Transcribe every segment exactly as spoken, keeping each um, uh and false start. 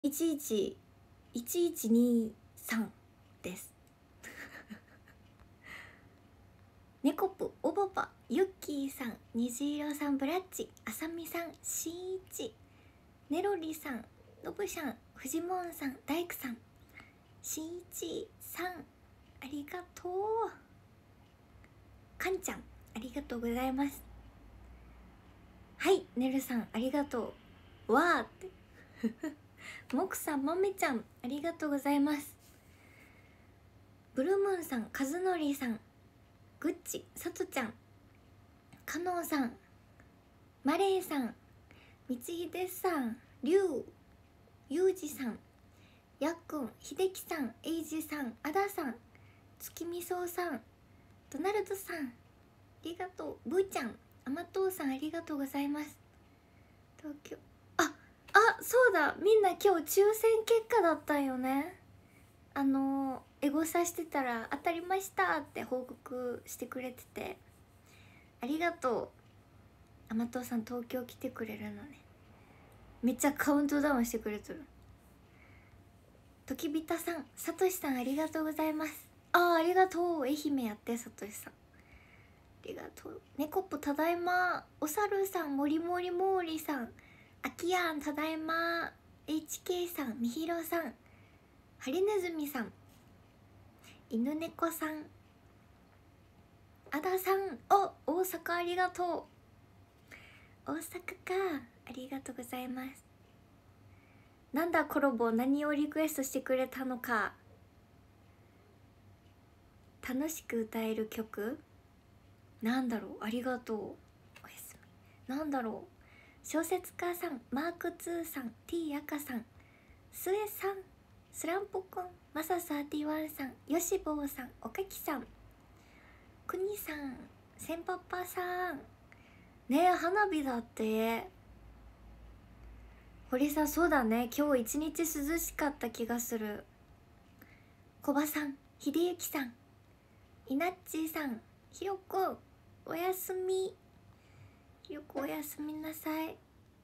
いちいちいちいちにさんですネコプおばばユッキーさん、虹色さん、ブラッチ、あさみさん、しんいち、ネロリさん、のぶしゃん、フジモンさん、大工さん、しんいちさん、ありがとう。かんちゃん、ありがとうございます。はい、ねるさん、ありがとう。わーってもくさん、まめちゃん、ありがとうございます。ブルームーンさん、かずのりさん、グッチ、さとちゃん、かのうさん、マレーさん、みちひでさん、りゅう、ゆうじさん、やっくん、ひできさん、えいじさん、あださん、つきみそうさん、ドナルドさん、ありがとう。ぶーちゃん、あまとうさん、ありがとうございます。東京、あ、あ、そうだ、みんな今日抽選結果だったよね。あのエゴサしてたら当たりましたって報告してくれてて、ありがとう。あまとうさん、東京来てくれるのね。めっちゃカウントダウンしてくれとる。ときびたさん、さとしさん、ありがとうございます。あー、ありがとう。愛媛やって、さとしさん、ありがとう。ねこっぽただいま。おさるさん、もりもりもーりさん、あきやんただいま。 エイチケー さん、みひろさん、ハリネズミさん、犬猫さん、あださん、お、大阪ありがとう。大阪か、ありがとうございます。なんだコロボ、何をリクエストしてくれたのか。楽しく歌える曲なんだろう。ありがとう。おやすみ。なんだろう。小説家さん、マークツーさん、 T 赤さん、スエさん、スランポくん、マササーティワンさん、ヨシボウさん、おかきさん、くにさん、せんぱっぱさん。ねえ、花火だって。堀さん、そうだね、今日一日涼しかった気がする。コバさん、ひでゆきさん、いなっちーさん、ひろくん、おやすみ。ひろくおやすみなさい。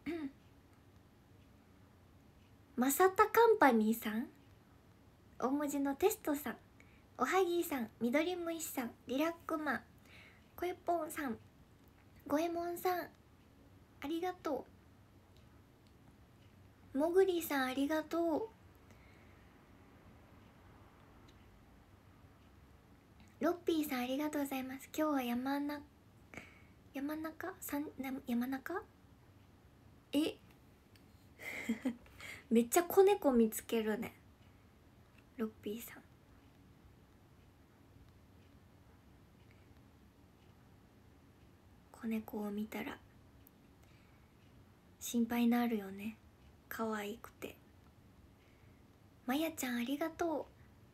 まさたカンパニーさん、大文字のテストさん、おはぎさん、みどりむいしさん、リラックマン、こえぽんさん、ごえもんさん、ありがとう。もぐりさん、ありがとう。ロッピーさん、ありがとうございます。今日は山な山中さん、な山中えめっちゃ子猫見つけるね、ロッピーさん。子猫を見たら心配になるよね、可愛くて。まやちゃん、ありがと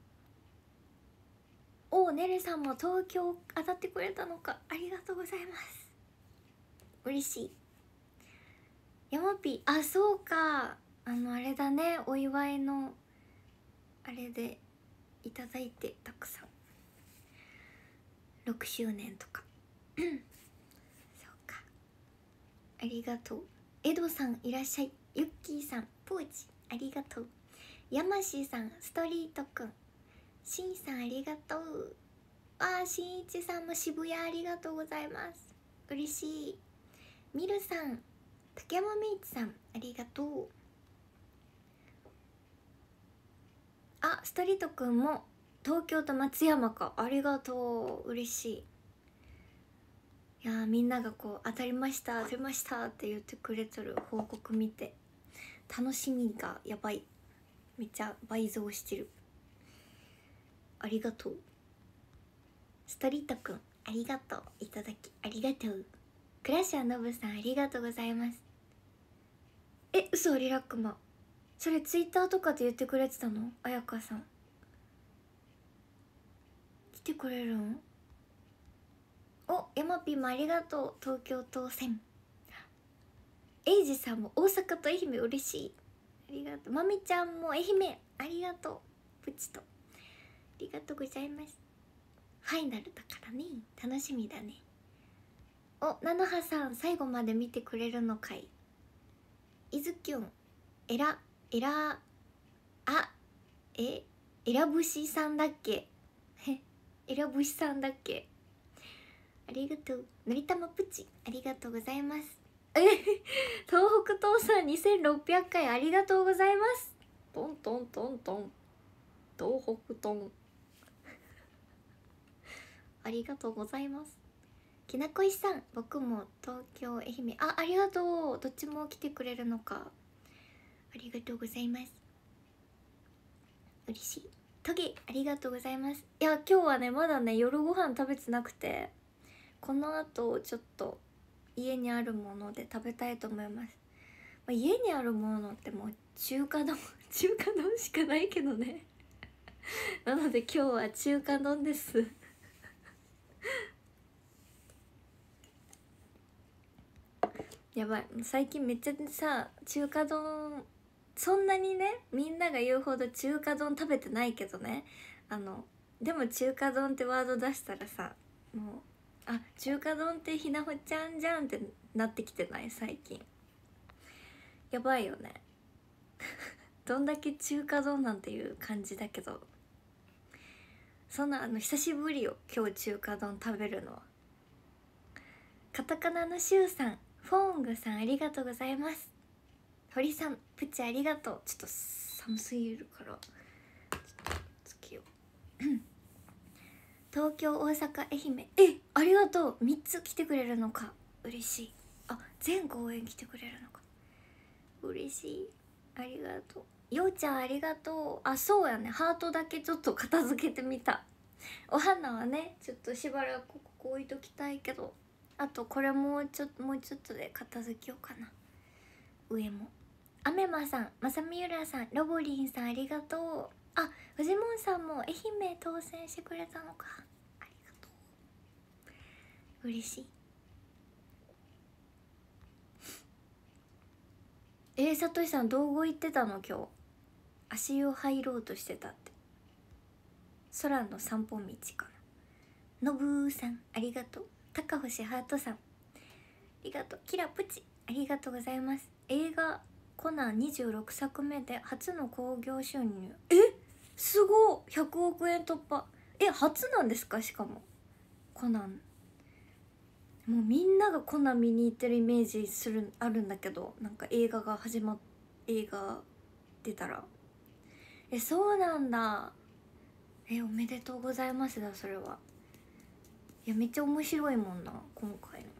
う。おお、ねるさんも東京当たってくれたのか、ありがとうございます。嬉しい。やまぴー、あ、そうか、あのあれだね、お祝いのあれでいただいて、たくさんろくしゅうねんとかそうか、ありがとう。エドさん、いらっしゃい。ユッキーさん、ポーチ、ありがとう。ヤマシーさん、ストリートくん、シンさん、ありがとう。あー、しんいちさんも渋谷ありがとうございます。嬉しい。ミルさん、竹山メイツさん、ありがとう。あ、ストリートくんも東京と松山か、ありがとう。嬉しい。いやー、みんながこう当たりました当たりましたって言ってくれてる報告見て楽しみがやばい。めっちゃ倍増してる。ありがとう。ストリートくん、ありがとう。いただきありがとう。クラッシャーノブさん、ありがとうございます。え、嘘、リラックマ、それツイッターとかで言ってくれてたの？あやかさん来てくれるん？お、ヤマピーもありがとう。東京当選。エイジさんも大阪と愛媛、嬉しい。ありがとう。まみちゃんも愛媛、ありがとう。プチとありがとうございます。ファイナルだからね、楽しみだね。お、なのはさん、最後まで見てくれるのかい。いずきゅん、えらえらええらぶしさんだっけえらぶしさんだっけ。ありがとう。のりたまプチありがとうございます。え東北東さんにせんろっぴゃっかいありがとうございます。トントントントン東北トンありがとうございます。きなこいさん、僕も東京愛媛、あありがとう。どっちも来てくれるのか、ありがとうございます。嬉しい。トゲありがとうございます。いや今日はねまだね夜ご飯食べてなくて、この後ちょっと家にあるもので食べたいと思います。まあ、家にあるものってもう中華丼中華丼しかないけどねなので今日は中華丼ですやばい、最近めっちゃさ中華丼、そんなにねみんなが言うほど中華丼食べてないけどね、あのでも中華丼ってワード出したらさ、もうあ中華丼ってひなほちゃんじゃんってなってきてない最近。やばいよねどんだけ中華丼なんていう感じだけど、そんなあの久しぶりよ今日中華丼食べるのは。カタカナのシュウさん、フォーングさんありがとうございます。堀さんプチありがとう。ちょっと寒すぎるからちょっとつけよう東京大阪愛媛、えありがとう。みっつ来てくれるのか、嬉しい。あ全公演来てくれるのか、嬉しい。ありがとう。ようちゃんありがとう。あそうやね、ハートだけちょっと片付けてみた。お花はねちょっとしばらくここ置いときたいけど、あとこれもうちょっともうちょっとで片付けようかな。上もアメマさん、まさみゆらさん、ロボリンさんありがとう。あフジモンさんも愛媛当選してくれたのか、ありがとう。嬉しい。えー、さとしさん道後行ってたの今日。足湯入ろうとしてたって。空の散歩道かな。のぶーさんありがとう。高星ハートさんありがとう。キラプチありがとうございます。映画コナンにじゅうろくさくめで初の興行収入、えすごいひゃくおくえん突破。え初なんですか。しかもコナン、もうみんながコナン見に行ってるイメージするあるんだけど、なんか映画が始まっ映画出たら、えそうなんだ。えおめでとうございますだそれは。いやめっちゃ面白いもんな今回の。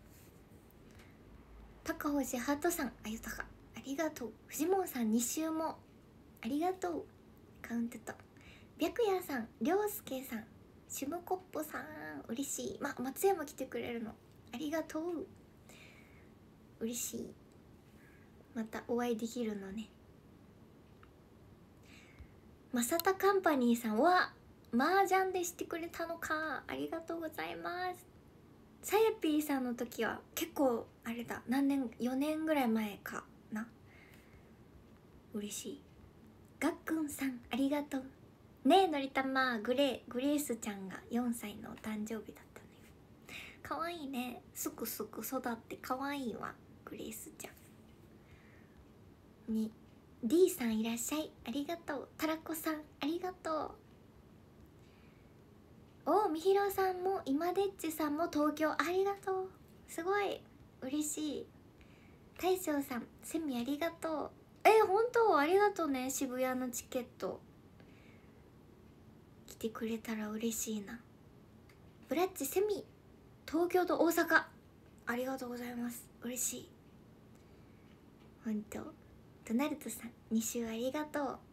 高星ハートさんあゆたかありがとう。フジモンさんに週もありがとう。カウントと白夜さん、りょうすけさん、シムコップさん嬉しい。ま松山来てくれるのありがとう。嬉しい。またお会いできるのね。マサタカンパニーさんは麻雀でしてくれたのか、ありがとうございます。さやぴーさんの時は結構あれだ、何年よねんぐらい前かな。嬉しい。がっくんさんありがとうねえ。のりたまグレーグレースちゃんがよんさいのお誕生日だったのよ。かわいいね、すくすく育ってかわいいわグレースちゃんに。 D さんいらっしゃいありがとう。たらこさんありがとう。おみひろさんも今でっちさんも東京ありがとう。すごい嬉しい。大将さんセミありがとう。え本当ありがとうね。渋谷のチケット来てくれたら嬉しいな。ブラッチセミ東京と大阪ありがとうございます。嬉しい本当。ドナルドさんに週ありがとう。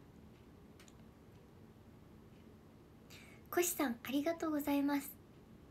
コシさんありがとうございます。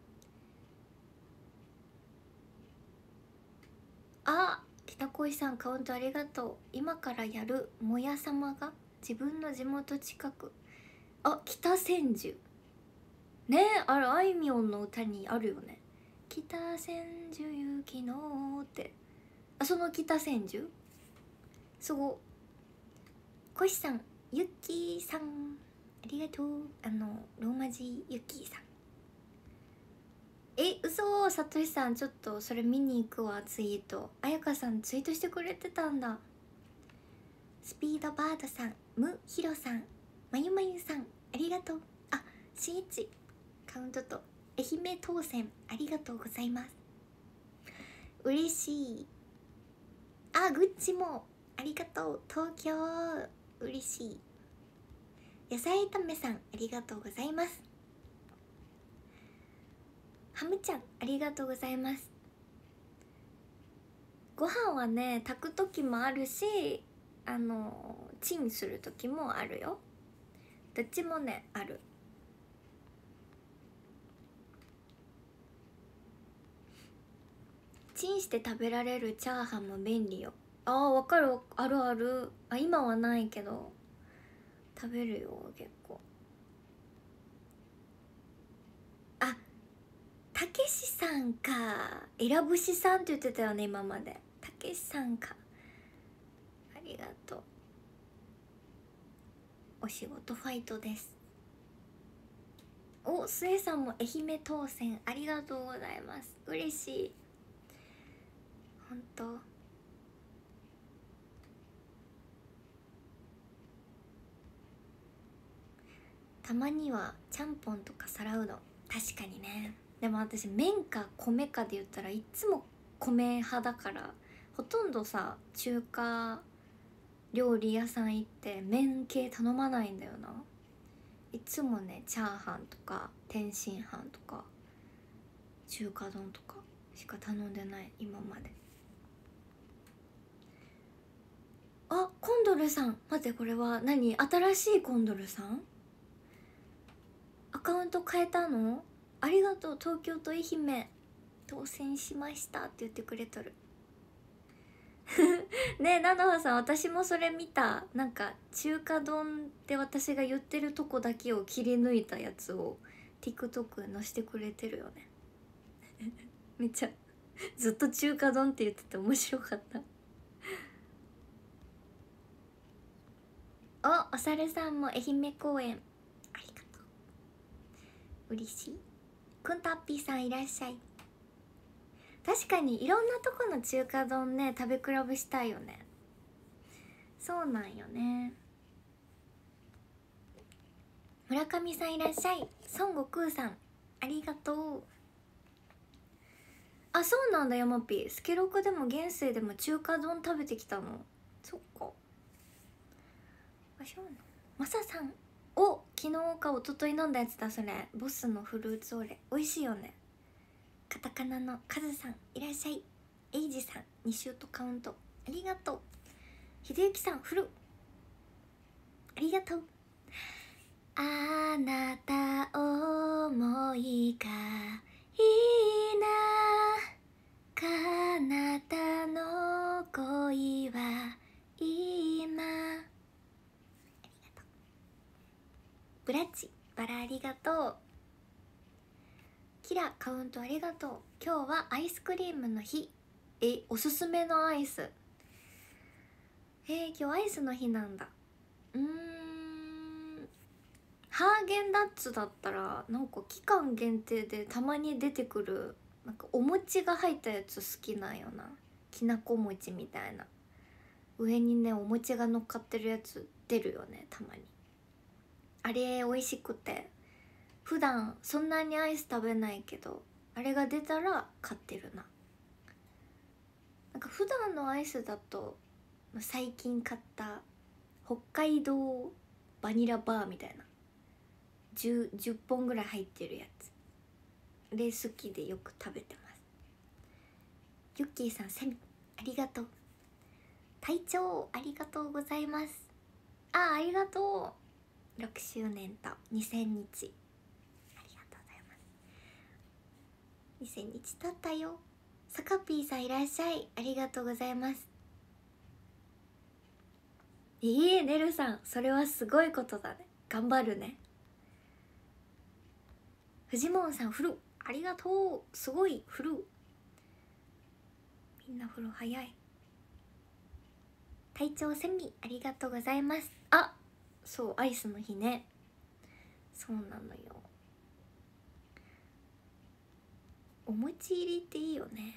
あ北恋さんカウントありがとう。今からやるもやさまが自分の地元近く。あ北千住ねえ、あれあいみょんの歌にあるよね。北千住雪のって、あその北千住すご。コシさんゆっきーさんありがとう。あのローマ字ゆっきーさん。え嘘、さとしさんちょっとそれ見に行くわ。ツイートあやかさんツイートしてくれてたんだ。スピードバードさん、むひろさんまゆまゆさんありがとう。あ、しんいちカウントと愛媛当選ありがとうございます。嬉しい。あ、グッチもありがとう。東京嬉しい。野菜炒めさんありがとうございます。ハムちゃんありがとうございます。ご飯はね炊く時もあるし、あのチンする時もあるよ。どっちもねある。チンして食べられるチャーハンも便利よ。あーわかる、あるある。あ、今はないけど食べるよ結構。あ、たけしさんか。えらぶしさんって言ってたよね今まで。たけしさんか、ありがとう。お仕事ファイトです。お、すえさんも愛媛当選ありがとうございます。嬉しい。ほんとたまにはちゃんぽんとか皿うどん、確かにね。でも私麺か米かで言ったらいつも米派だから、ほとんどさ中華料理屋さん行って麺系頼まないんだよな。いつもねチャーハンとか天津飯とか中華丼とかしか頼んでない今まで。あ、コンドルさん、待って、これは何？新しいコンドルさん？アカウント変えたの？ありがとう。東京と愛媛当選しましたって言ってくれとる。ねえ、菜の葉さん、私もそれ見た。なんか中華丼って私が言ってるとこだけを切り抜いたやつを TikTok 載せてくれてるよね。めっちゃずっと中華丼って言ってて面白かった。お、お猿さんも愛媛公演ありがとう。嬉しい。くんたっぴーさんいらっしゃい。確かにいろんなとこの中華丼ね食べ比べしたいよね。そうなんよね。村上さんいらっしゃい。孫悟空さんありがとう。あ、そうなんだ。山ピースケロクでも現世でも中華丼食べてきたの？そっか。あ、そうなの。マサさん、お、昨日か一昨日飲んだやつだそれ。ボスのフルーツオレ美味しいよね。カタカナのカズさんいらっしゃい。エイジさんにシュートカウントありがとう。秀幸さんフルありがとう。あなた思いがいいな、彼方の恋は今。ありがとう。ブラッチバラありがとう。キラカウントありがとう。今日はアイスクリームの日。え、おすすめのアイス。えー、今日アイスの日なんだ。うーん、ハーゲンダッツだったらなんか期間限定でたまに出てくるなんかお餅が入ったやつ好きなんよな。きなこ餅みたいな上にねお餅が乗っかってるやつ出るよねたまに。あれ美味しくて、普段そんなにアイス食べないけどあれが出たら買ってるな。なんか普段のアイスだと最近買った北海道バニラバーみたいな 10, じゅっぽんぐらい入ってるやつで好きでよく食べてます。ユッキーさんセミありがとう。隊長ありがとうございます。あ、ありがとう。ろくしゅうねんとにせんにちありがとうございます。にせんにち経ったよ。サカピーさんいらっしゃい。ありがとうございます。いいねるさん、それはすごいことだね。頑張るね。フジモンさんフルありがとう。すごいフル。みんなフル早い。隊長セミありがとうございます。あ、そうアイスの日ね。そうなのよ。お餅入りっていいよね。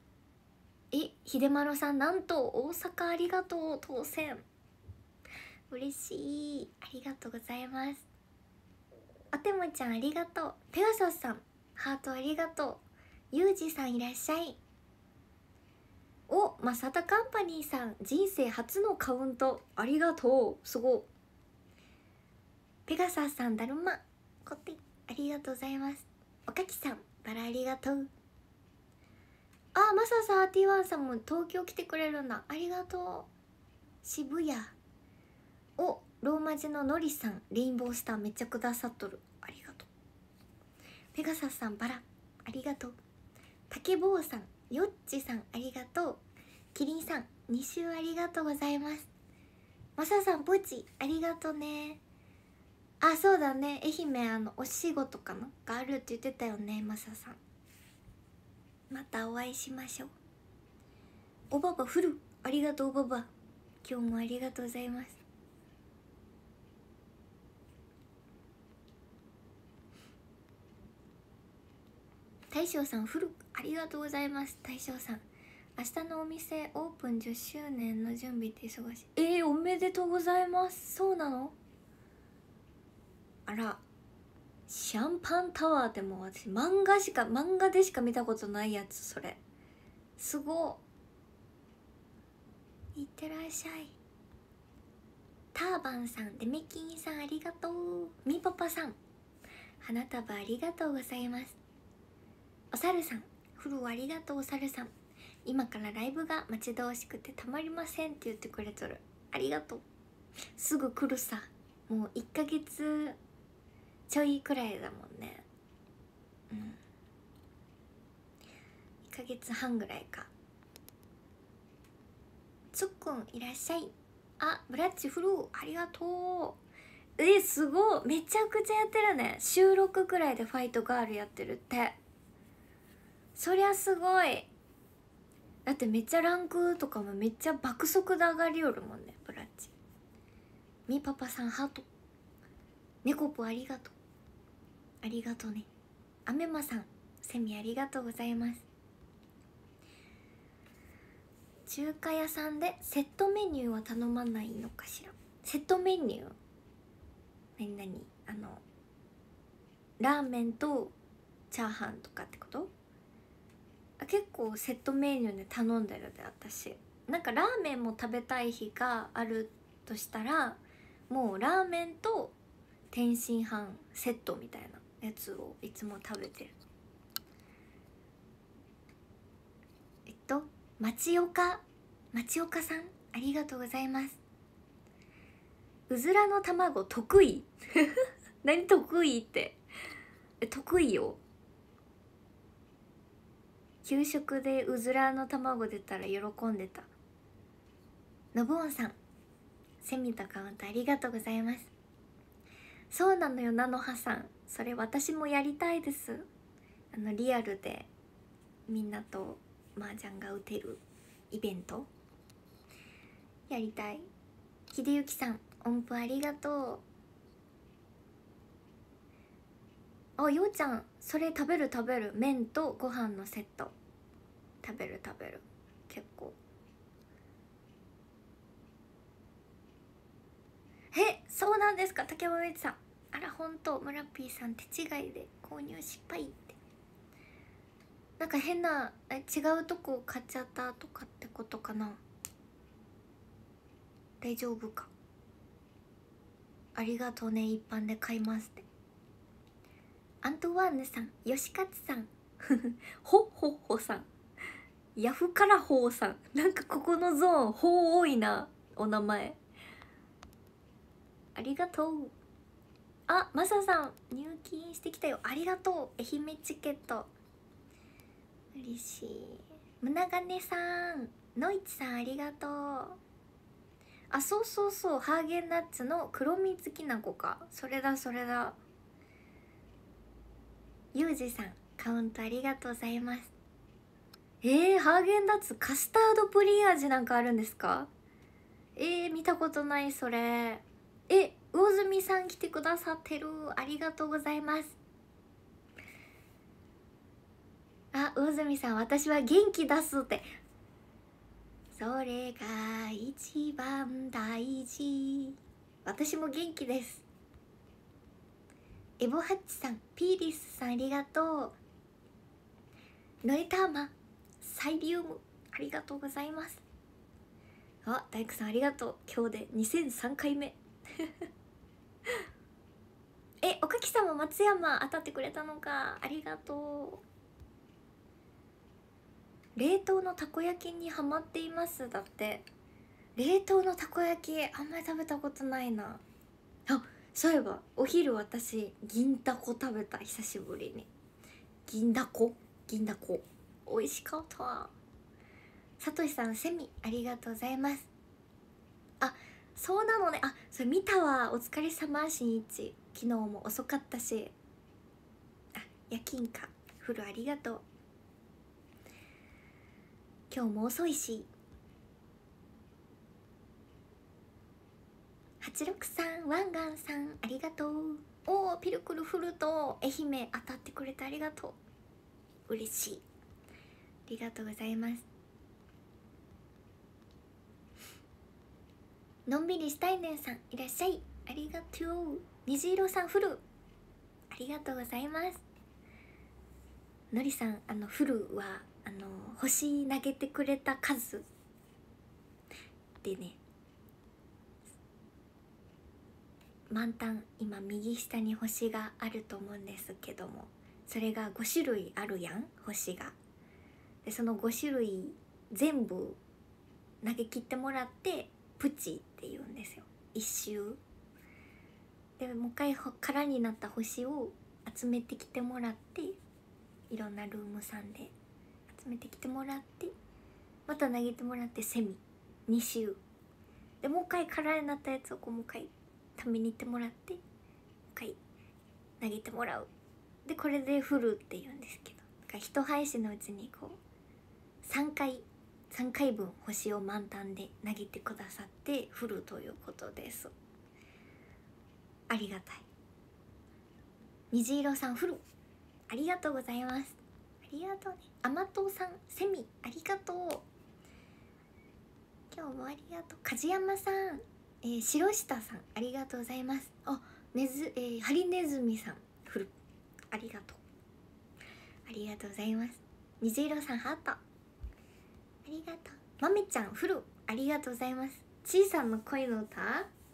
え、秀丸さんなんと大阪ありがとう当選嬉しい、ありがとうございます。おてもちゃんありがとう。ペガサスさんハートありがとう。ゆうじさんいらっしゃい。お、マサタカンパニーさん人生初のカウントありがとう。すごい。ペガサスさんだるまこってありがとうございます。おかきさんバラありがとう。あ、マササーティワンさんも東京来てくれるんだ、ありがとう。渋谷。お、ローマ字ののりさんレインボースターめっちゃくださっとる、ありがとう。ペガサスさんバラありがとう。竹坊さんよっちさんありがとう。キリンさんに週ありがとうございます。マサさんポチありがとうね。あ、そうだね、愛媛あのお仕事かながあるって言ってたよね、マサさん。またお会いしましょう。おばばフルありがとう。おばば今日もありがとうございます。大将さんフルありがとうございます。大将さん明日のお店オープンじゅっしゅうねんの準備って忙しい。えー、おめでとうございます。そうなの。あら、シャンパンタワーってもう私漫画しか漫画でしか見たことないやつ、それすごい。いってらっしゃい。ターバンさんデメキンさんありがとう。みパパさん花束ありがとうございます。おさるさんフルありがとう。おさるさん今からライブが待ち遠しくてたまりませんって言ってくれとる、ありがとう。すぐ来るさ、もういっかげつちょいくらいだもんね。うん、いっかげつはんぐらいか。つっくんいらっしゃい。あ、ブラッチフルーありがとう。え、すごい、めちゃくちゃやってるね。週ろくくらいでファイトガールやってるって。そりゃすごい。だってめっちゃランクとかもめっちゃ爆速で上がりよるもんね、ブラッチ。みパパさんハート。ねこぽありがとう。ありがとうね。あめまさんセミありがとうございます。中華屋さんでセットメニューは頼まないのかしら。セットメニュー何何あのラーメンとチャーハンとかってこと？あ、結構セットメニューで頼んでるで私。なんかラーメンも食べたい日があるとしたらもうラーメンと天津飯セットみたいなやつをいつも食べてる。えっと町岡町岡さんありがとうございます。うずらの卵得意何得意って。え、得意よ。給食でうずらの卵出たら喜んでた。のぼんさんセミとカウントありがとうございます。そうなのよ、なのはさん、それ私もやりたいです。あのリアルでみんなと麻雀が打てるイベントやりたい。ひでゆきさん音符ありがとう。あ、ようちゃんそれ食べる食べる。麺とご飯のセット食べる食べる。結構え、そうなんですか。竹山めいさんあらほんと。村ピーさん手違いで購入失敗って。なんか変なえ違うとこ買っちゃったとかってことかな。大丈夫か。ありがとうね、一般で買いますって。アントワーヌさん、よしかつさんほっほっほさん、ヤフカラホーさん、なんかここのゾーンほう多いなお名前。ありがとう。あ、マサさん入金してきたよ、ありがとう。愛媛チケット嬉しい。胸金さん、のいちさんありがとう。あ、そうそうそう、ハーゲンダッツの黒蜜きなこか。それだそれだ。ゆうじさんカウントありがとうございます。えー、ハーゲンダッツカスタードプリン味なんかあるんですか？えー、見たことないそれ。え、魚住さん来てくださってる、ありがとうございます。あ、魚住さん私は元気出すって。それが一番大事。 私も元気です。エボハッチさん、ピーリスさんありがとう。ノエターマサイリウムありがとうございます。あ、大工さんありがとう。今日でにせんさんかいめえ、おかきさんも松山当たってくれたのか、ありがとう。冷凍のたこ焼きにハマっています。だって冷凍のたこ焼きあんまり食べたことないな。あ、そういえばお昼私銀だこ食べた、久しぶりに。銀だこ銀だこ美味しかった。さとしさんセミありがとうございます。あ、そうなのね。あ、それ見たわ。お疲れ様しんいち。昨日も遅かったし。あ、夜勤か。フルありがとう。今日も遅いし。はちろくさんワンガンさんありがとう。おお、ピルクルフルと愛媛当たってくれてありがとう。嬉しい。ありがとうございます。のんびりしたいねんさんいらっしゃい、ありがとう。虹色さんフルありがとうございます。のりさん、あのフルはあの星投げてくれた数でね、満タン今右下に星があると思うんですけども、それがごしゅるいあるやん、星が。でそのごしゅるい全部投げ切ってもらってプチって言うんですよ、一周で。もう一回空になった星を集めてきてもらって、いろんなルームさんで集めてきてもらって、また投げてもらってセミに周で、もう一回空になったやつをこうもう一回ために行ってもらって、もう一回投げてもらう。でこれでフルって言うんですけど、だから一配信のうちにこうさんかいさんかいぶん星を満タンで投げてくださってフルということです。ありがたい。虹色さんフルありがとうございます。ありがとうね。甘党さんセミありがとう。今日もありがとう。梶山さん、えー、白下さんありがとうございます。あ、ねず、えー、ハリネズミさんフルありがとう。ありがとうございます。虹色さんハートありがとう。まめちゃんフルありがとうございます。ちいさんの恋の歌、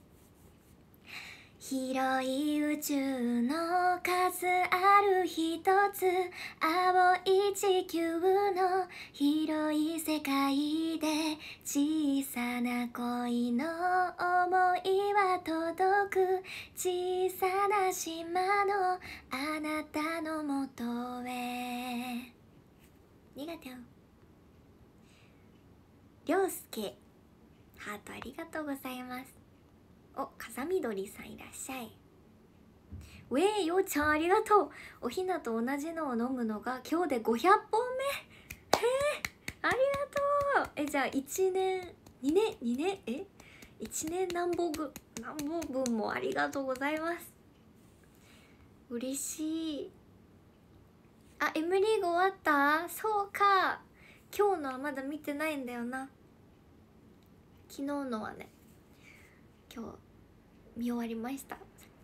広い宇宙の数ある一つ、青い地球の広い世界で、小さな恋の想いは届く、小さな島のあなたのもとへ。ありがとう。りょうすけハートありがとうございます。お、風見鶏さんいらっしゃい。ウェイようちゃんありがとう。おひなと同じのを飲むのが今日でごひゃっぽんめ。へえ、ありがとう。え、じゃあいちねんにねんにねんえいちねん何本分何本分もありがとうございます。嬉しい。あ、エムリーグ終わった？そうか、今日のはまだ見てないんだよな。昨日のはね、今日見終わりました。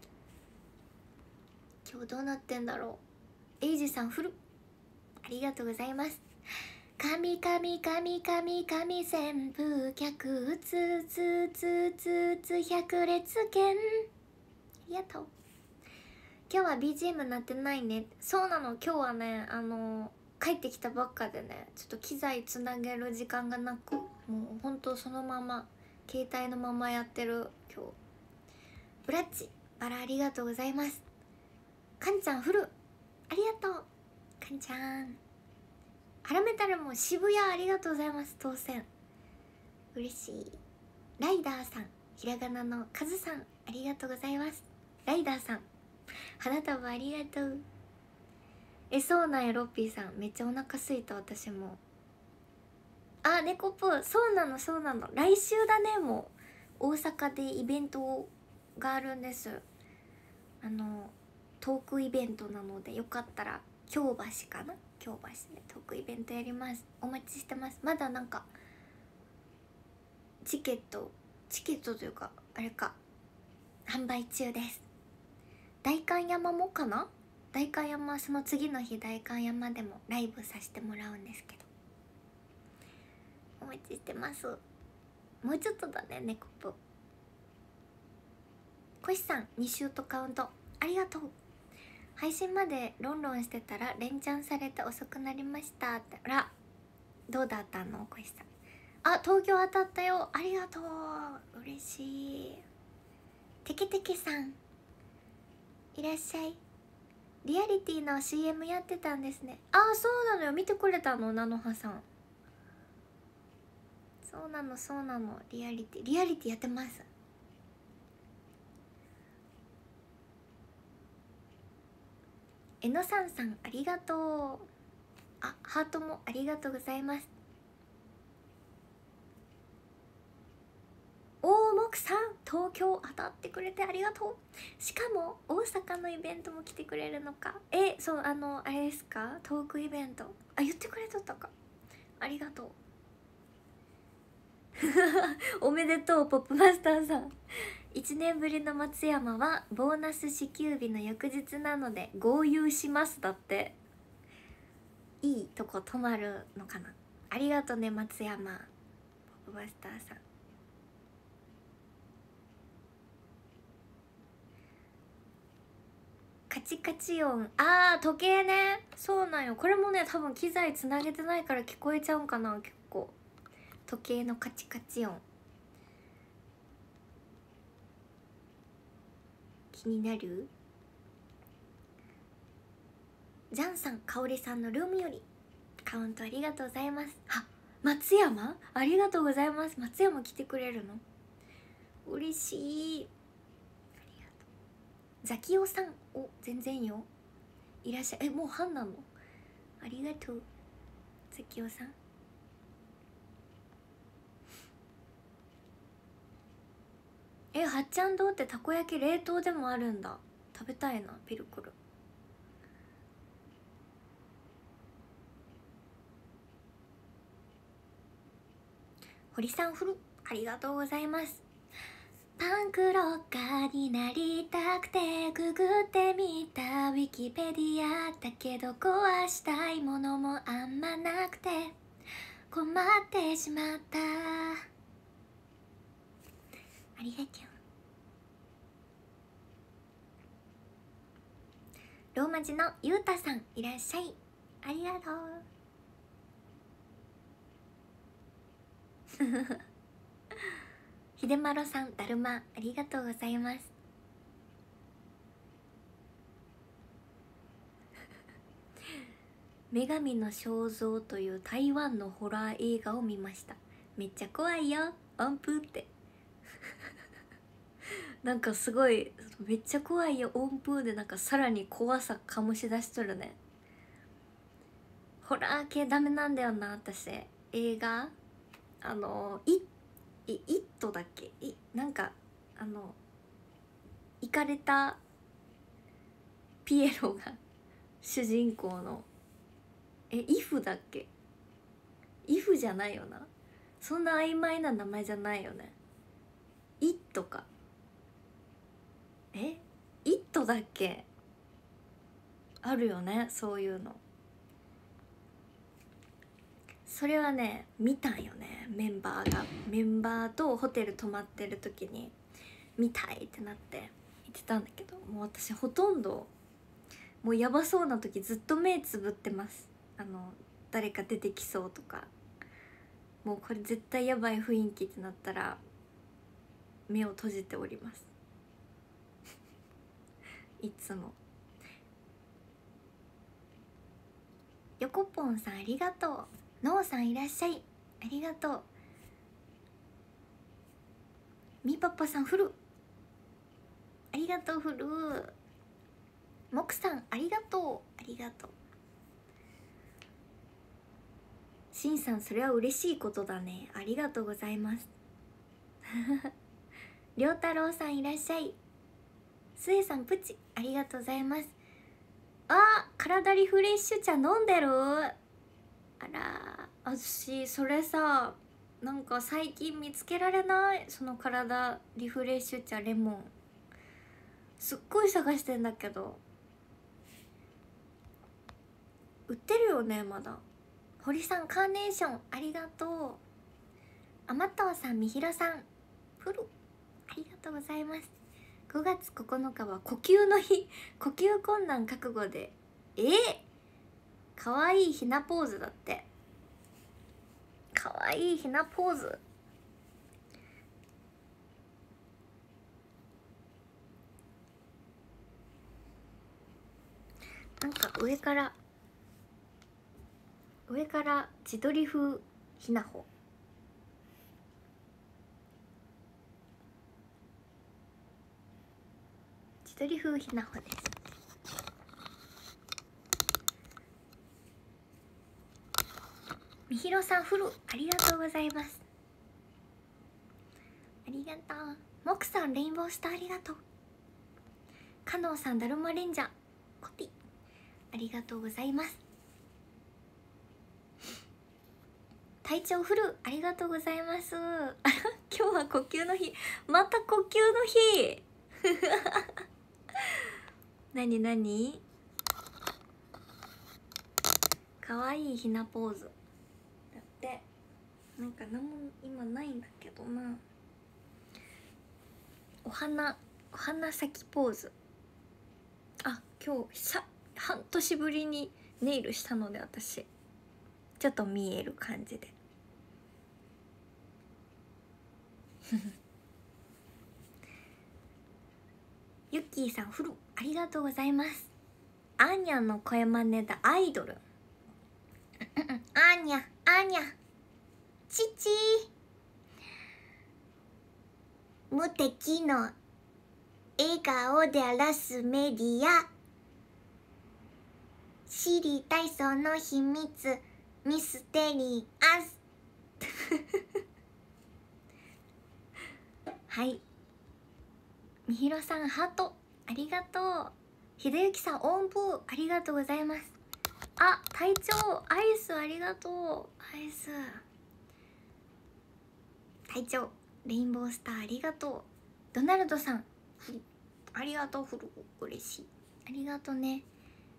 今日どうなってんだろう。エイジさんフルありがとうございます。神神神神神旋風客つつつつつ百列拳ありがとう。今日は ビージーエム なってないね。そうなの、今日はね、あの帰ってきたばっかでね、ちょっと機材つなげる時間がなく、もうほんとそのまま携帯のままやってる今日。ブラッチバラありがとうございます。かんちゃんフルありがとう。かんちゃんハラメタルも渋谷ありがとうございます。当選嬉しい。ライダーさん、ひらがなのカズさんありがとうございます。ライダーさん花束ありがとう。え、そうなんや。ロッピーさんめっちゃお腹すいた。私も。あ、ネコプーそうなのそうなの、来週だね。もう大阪でイベントがあるんです。あのトークイベントなので、よかったら京橋かな、京橋でトークイベントやります。お待ちしてます。まだなんかチケットチケットというかあれか、 販売中です。代官山もかな。代官山、その次の日代官山でもライブさせてもらうんですけど、お待ちしてます。もうちょっとだね、ネコプ。コシさんにシュートカウントありがとう。配信までロンロンしてたら連チャンされて遅くなりましたって。あら、どうだったのコシさん。あ、東京当たったよ、ありがとう、嬉しい。テケテケさんいらっしゃい。リアリティの シーエム やってたんですね。ああ、そうなのよ、見てくれたの、菜の葉さん。そうなのそうなの、リアリティリアリティやってます。えのさんさんありがとう。あ、ハートもありがとうございます。おー、もくさん東京当たってくれてありがとう。しかも大阪のイベントも来てくれるのか。え、そう、あのあれですか、トークイベント。あ、言ってくれとったか、ありがとう。おめでとうポップマスターさん。いちねんぶりの松山はボーナス支給日の翌日なので合流しますだって。いいとこ泊まるのかな。ありがとね松山ポップマスターさん。カチカチ音、あー時計ね、そうなんよ。これもね多分機材つなげてないから聞こえちゃうんかな。結構時計のカチカチ音気になる。ジャンさん、かおりさんのルームよりカウントありがとうございます。あ、松山ありがとうございます。松山来てくれるの嬉しい。ありがとう。ザキオさん、お、全然よ、いらっしゃい。え、もう半なの。ありがとうザキオさん。え、はっちゃん堂ってたこ焼き冷凍でもあるんだ。食べたいな、ピルクル。堀さんフルありがとうございます。パンクロッカーになりたくてググってみたウィキペディアだけど壊したいものもあんまなくて困ってしまった。ありがとう。ローマ字のゆうたさんいらっしゃい、ありがとう。秀丸さんだるまありがとうございます。女神の肖像という台湾のホラー映画を見ました。めっちゃ怖いよ音符ってなんかすごいめっちゃ怖いよ音符でなんかさらに怖さ醸し出しとるね。ホラー系ダメなんだよな私。映画あのいい「イット!」だっけ、いなんかあのイかれたピエロが主人公の、えイフだっけ、イフじゃないよな、そんな曖昧な名前じゃないよね。イットか、えイットだっけ、あるよねそういうの。それはね見たんよね、メンバーがメンバーとホテル泊まってる時に見たいってなって言ってたんだけど、もう私ほとんどもうやばそうな時ずっと目つぶってます。あの誰か出てきそうとか、もうこれ絶対やばい雰囲気ってなったら目を閉じておりますいつも。よこぽんさんありがとう。のうさんいらっしゃい、ありがとう。みパパさんフルありがとう。フルもくさんありがとう、ありがとう。しんさんそれは嬉しいことだね、ありがとうございますりょうたろうさんいらっしゃい。すえさんプチありがとうございます。あ、体リフレッシュ茶飲んでる。あら、私それさなんか最近見つけられない、その体リフレッシュ茶レモンすっごい探してんだけど売ってるよねまだ。堀さんカーネーションありがとう。天川さんみひろさんプルありがとうございます。ごがつここのかは呼吸の日。呼吸困難覚悟でえー、かわいいひなポーズだって。かわいいひなポーズ。なんか上から上から自撮り風ひなほ。自撮り風ひなほです。みひろさんフルありがとうございます。ありがとう。もくさんレインボースターありがとう。かのうさんだるまレンジャーコピーありがとうございます。体調フルありがとうございます。今日は呼吸の日。また呼吸の日。なになにかわいいひなポーズだって。なんか何も今ないんだけどな。お花お花咲きポーズ。あ、今日さ半年ぶりにネイルしたので私ちょっと見える感じで。ゆっきーさんフルありがとうございます。アーニャの声真似だアイドル。アーニャアーニャチチー無敵の笑顔で荒らすメディア。知りたいその秘密ミステリアス。はい、みひろさんハートありがとう。ひでゆきさん音符ありがとうございます。あ、隊長アイスありがとう。アイス隊長レインボースターありがとう。ドナルドさんありがとう。フル嬉しいありがとうね。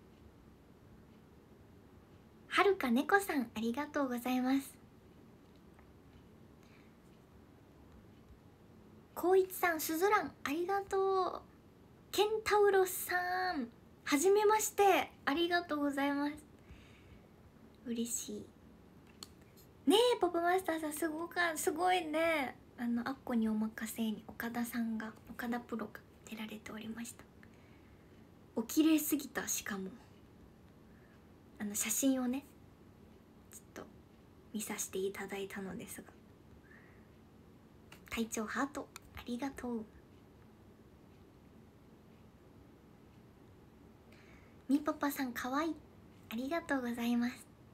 はるか猫さんありがとうございます。こういちさんすずらんありがとう。ケンタウロスさんはじめましてありがとうございます。嬉しいねえ。ポップマスターさんすごかすごいね。あのあっこにお任せに岡田さんが岡田プロが出られておりました。お綺麗すぎた。しかもあの写真をねちょっと見させていただいたのですが、隊長ハートありがとう。みパパさんかわいいありがとうございます。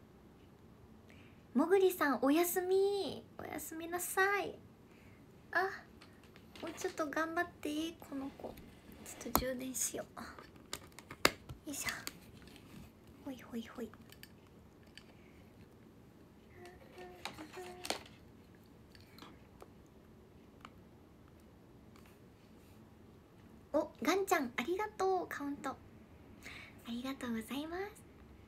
もぐりさんおやすみおやすみなさい。あ、もうちょっと頑張ってこの子。ちょっと充電しよう。よいしょ。ほいほいほい。お、ガンちゃんありがとう。カウントありがとうございます。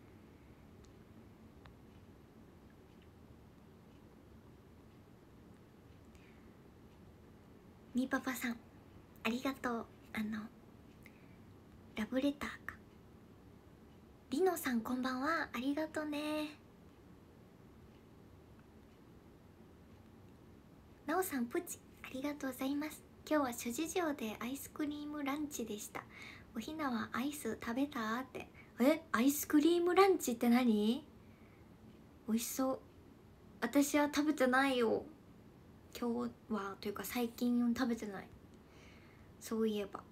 みーパパさんありがとう。あのラブレターか。りのさんこんばんはありがとうね。なおさんプチありがとうございます。今日は諸事情でアイスクリームランチでした。おひなはアイス食べたって。え、アイスクリームランチって何？美味しそう。私は食べてないよ今日は。というか最近食べてない。そういえば。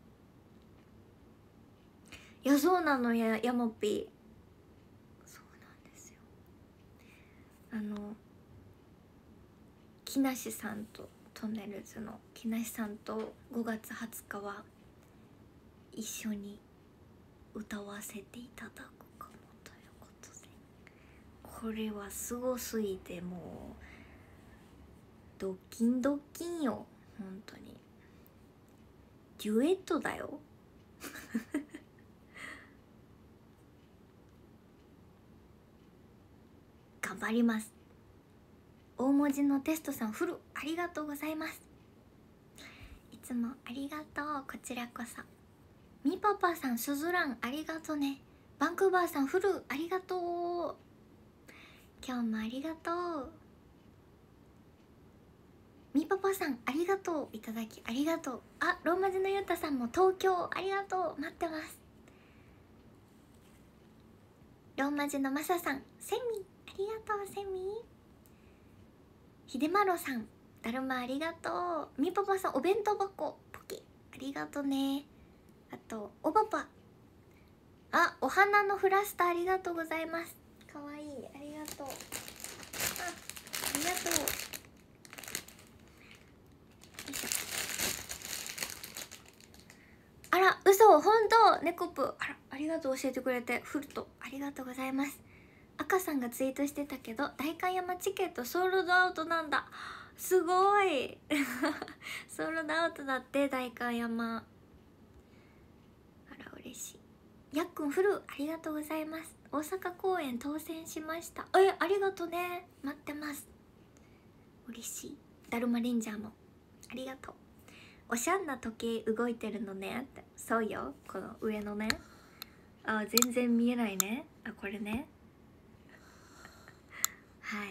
いやそうなのや、ヤモピー。そうなんですよ。あの木梨さんとトンネルズの木梨さんとごがつはつかは一緒に歌わせていただくかもということで、これはすごすぎてもうドッキンドッキンよ。本当にデュエットだよ。 頑張ります。大文字のテストさんフルありがとうございます。いつもありがとう。こちらこそ。みパパさん、すずらんありがとね。バンクーバーさんフルありがとう。今日もありがとう。みパパさんありがとう。いただきありがとう。あ、ローマ字のゆうたさんも東京ありがとう。待ってます。ローマ字のまささん、セミありがとう。セミひでまろさん、だるまありがとう。みパパさん、お弁当箱ポキありがとね。あとおパパ、あ、お花のフラスターありがとうございます。かわいい、ありがとう。あ、ありがとう。よいしょ。あら、嘘、本当、ネコプ、あら、ありがとう、教えてくれて。フルトありがとうございます。赤さんがツイートしてたけど、代官山チケットソールドアウトなんだ。すごいソールドアウトだって、代官山。あら、嬉しい。やっくんフルありがとうございます。大阪公演当選しました。え、ありがとうね。待ってます。嬉しい。だるまレンジャーもありがとう。おしゃんな時計動いてるのねって。そうよ、この上のね。あ、全然見えないね。あ、これね。はい。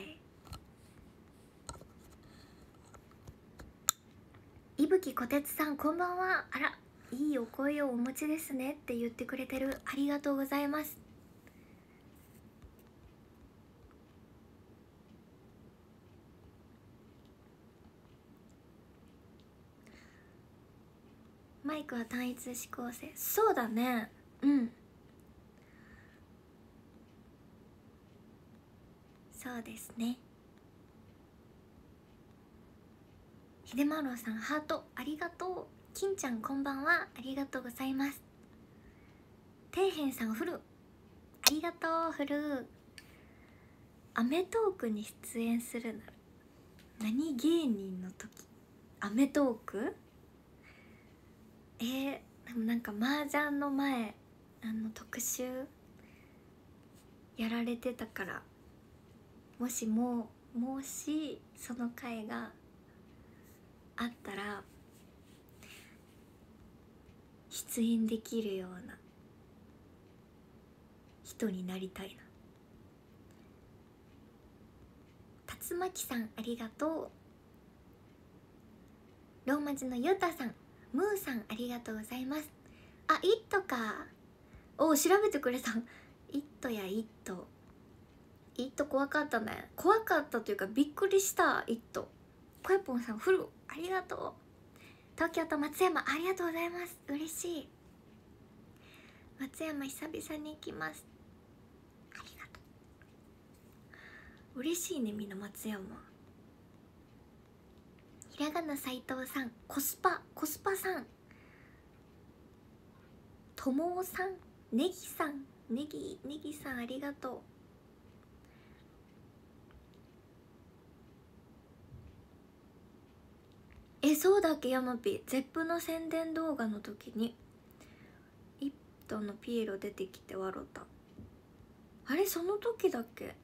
いぶきこてつさん、こんばんは。あら、いいお声をお持ちですねって言ってくれてる。ありがとうございます。マイクは単一指向性。そうだね。うん、そうですね。ひでまろさん、ハートありがとう。きんちゃん、こんばんは。ありがとうございます。ていへんさん、フルありがとう。フルアメトークに出演するなら何芸人の時。アメトーク、えー、でもなんか麻雀の前あの特集やられてたから、もしももしその回があったら出演できるような人になりたいな。竜巻さんありがとう。ローマ字のゆうたさん、ムーさんありがとうございます。あ、イットか。おお、調べてくれた。イットやイット。イット怖かったね。怖かったというかびっくりした。イット。こえぽんさん、フルありがとう。東京と松山ありがとうございます。嬉しい。松山久々に行きます。ありがとう。嬉しいね、みんな。松山ひらがな斉藤さん、コスパコスパさん、ともおさん、ネギさん、ネギネギさんありがとう。え、そうだっけ。ヤマピゼップの宣伝動画の時にイットのピエロ出てきて笑った。あれ、その時だっけ。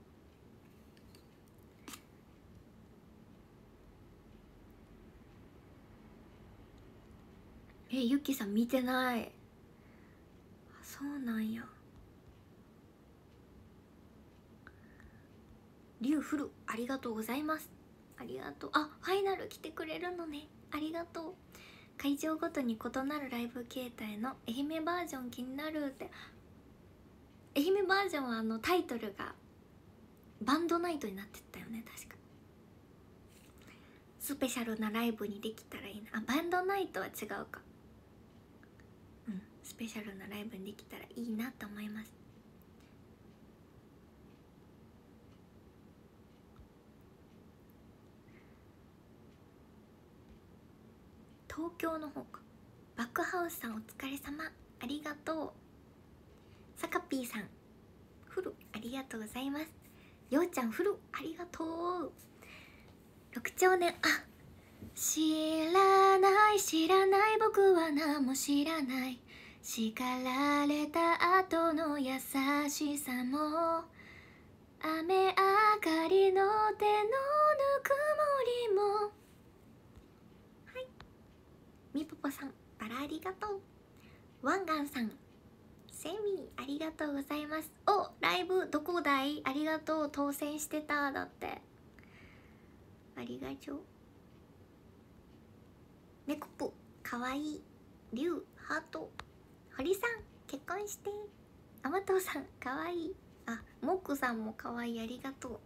え、ゆきさん見てない。あ、そうなんや。リュウフルありがとうございます。ありがとう。あ、ファイナル来てくれるのね。ありがとう。会場ごとに異なるライブ形態の愛媛バージョン気になるって。愛媛バージョンはあのタイトルがバンドナイトになってたよね、確か。スペシャルなライブにできたらいいな。あ、バンドナイトは違うか。うん、スペシャルなライブにできたらいいなと思います。東京の方か。バックハウスさん、お疲れ様ありがとう。さかぴーさん、フルありがとうございます。ようちゃん、フルありがとう。ろくちょうねん、あ、 知らない知らない僕は何も知らない、叱られた後の優しさも雨上がりの手のぬくもりも。はい、みぽぽさんバラありがとう。ワンガンさんセミありがとうございます。お、ライブどこだい、ありがとう、当選してただって、ありがとう。ねこぷかわいい、りゅうハート、堀さん結婚して、あまとうさんかわいい、あ、もっくさんもかわいい、ありがとう。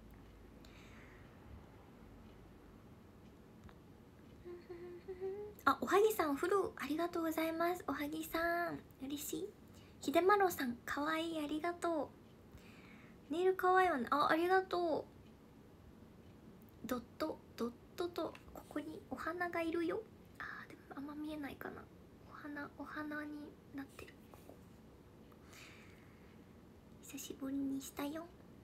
あ、おはぎさんフルありがとうございます。おはぎさん嬉しい。ひでまろさんかわいい、ありがとう。ネイルかわいいわね、あ、ありがとう。ドットドットとここにお花がいるよ。あーでもあんま見えないかな。お花お花になってる。ここ久しぶりにしたよ。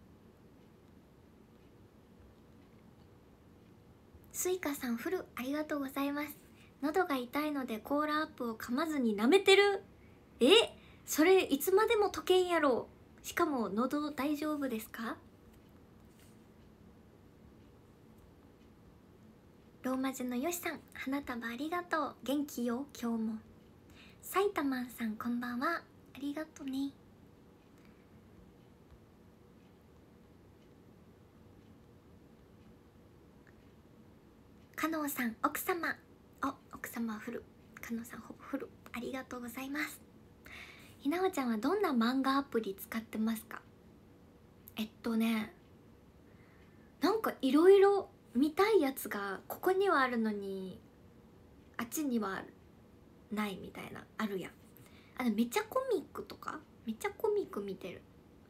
スイカさんフルありがとうございます。喉が痛いのでコーラアップを噛まずに舐めてる。え、それいつまでも溶けんやろ。しかも喉大丈夫ですか。ローマ字のよしさん花束ありがとう、元気よ今日も。埼玉さんこんばんは、ありがとうね。加納さん奥様、お、奥様はフル、加納さんほぼフルありがとうございます。ひなおちゃんはどんな漫画アプリ使ってますか。えっとね、なんかいろいろ見たいやつがここにはあるのにあっちにはないみたいなあるやん。あのめっちゃコミックとかめっちゃコミック見てる。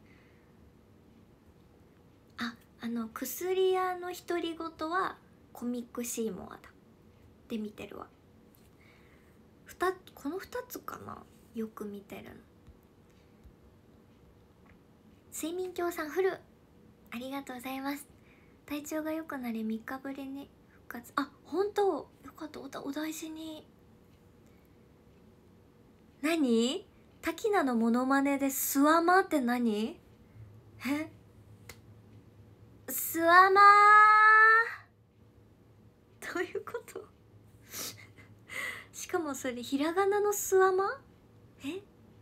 あ、あの薬屋の独り言はコミックシーモアだで見てるわ。ふたこのふたつかな、よく見てるの。睡眠教さんフルありがとうございます。体調が良くなりみっかぶりに復活。あ、本当よかった。 お, お大事に。何、滝名のモノマネでスワマって何。え、スワマーどういうことしかもそれひらがなのスワマ。え、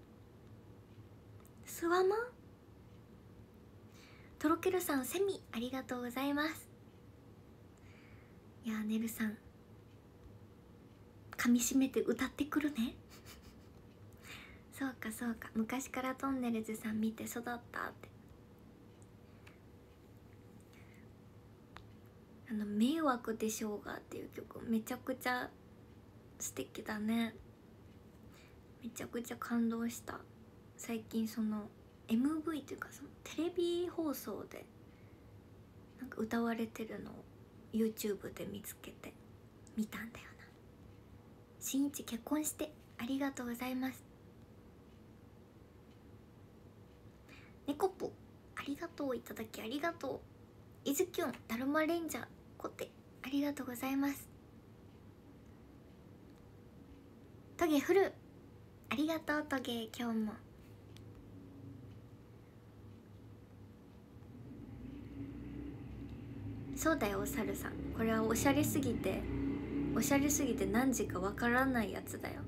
スワマ。とろけるさんセミありがとうございます。いやー、ねるさん噛みしめて歌ってくるねそうかそうか、昔からトンネルズさん見て育ったって。あの「迷惑でしょうが」っていう曲めちゃくちゃ素敵だね。めちゃくちゃ感動した。最近その エムブイ というかそのテレビ放送でなんか歌われてるのを YouTube で見つけて見たんだよな。しんいち結婚してありがとうございます。ねこぽありがとう、いただきありがとう。いずきゅんだるまレンジャーコテありがとうございます。トゲフルありがとうトゲ、今日も。そうだよお猿さん、これはおしゃれすぎておしゃれすぎて何時かわからないやつだよ。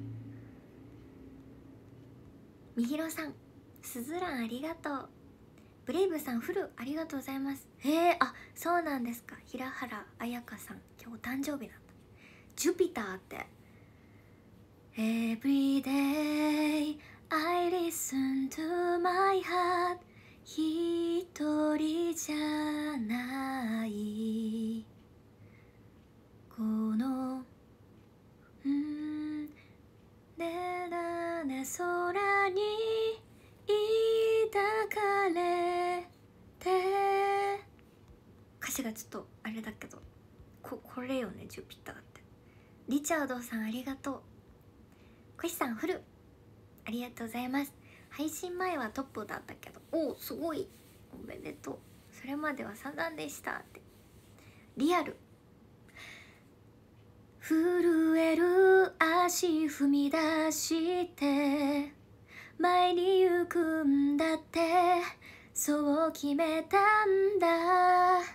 みひろさんすずらんありがとう。ブレイブさんフルありがとうございます。へえ、あ、そうなんですか。平原綾香さん今日お誕生日なんだ。ジュピターって Every day I listen to my heart 一人じゃないこのうんねだね空に抱かれて、歌詞がちょっとあれだけど こ, これよね、ジュピターって。リチャードさんありがとう。コシさんフルありがとうございます。配信前はトップだったけど、おおすごいおめでとう。それまでは散々でしたって。リアル震える足踏み出して前に行くんだってそう決めたんだ。あ